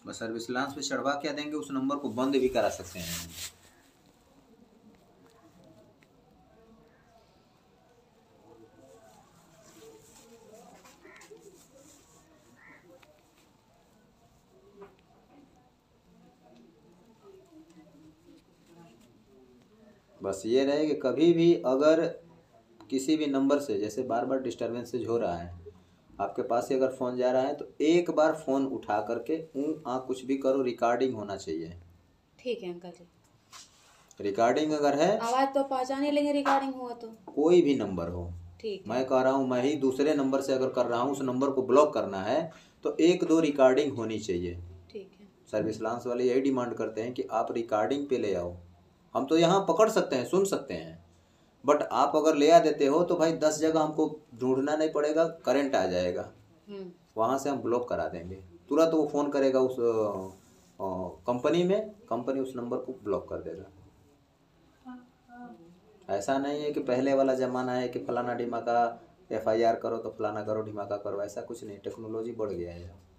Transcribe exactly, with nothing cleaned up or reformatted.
Bus service lance पे चढ़वा क्या देंगे, उस नंबर को बंद भी करा सकते हैं। बस ये रहे कि कभी भी अगर किसी भी नंबर से जैसे बार बार डिस्टर्बेंसेज हो रहा है, आपके पास से अगर फ़ोन जा रहा है तो एक बार फ़ोन उठा करके ऊँ आ कुछ भी करो, रिकॉर्डिंग होना चाहिए। ठीक है अंकल जी। रिकॉर्डिंग अगर है, आवाज़ तो पहचान ही लेंगे रिकॉर्डिंग हुआ तो। कोई भी नंबर हो, ठीक है। मैं कह रहा हूँ मैं ही दूसरे नंबर से अगर कर रहा हूँ, उस नंबर को ब्लॉक करना है तो एक दो रिकॉर्डिंग होनी चाहिए। ठीक है। सर्विस लांस वाले यही डिमांड करते हैं कि आप रिकॉर्डिंग पे ले आओ। हम तो यहाँ पकड़ सकते हैं, सुन सकते हैं, बट आप अगर ले आ देते हो तो भाई दस जगह हमको ढूंढना नहीं पड़ेगा, करंट आ जाएगा, वहाँ से हम ब्लॉक करा देंगे तुरंत। वो फ़ोन करेगा उस कंपनी में, कंपनी उस नंबर को ब्लॉक कर देगा। ऐसा नहीं है कि पहले वाला ज़माना है कि फलाना ढिमाका एफ आई आर करो तो फलाना करो ढिमाका करो, ऐसा कुछ नहीं, टेक्नोलॉजी बढ़ गया है।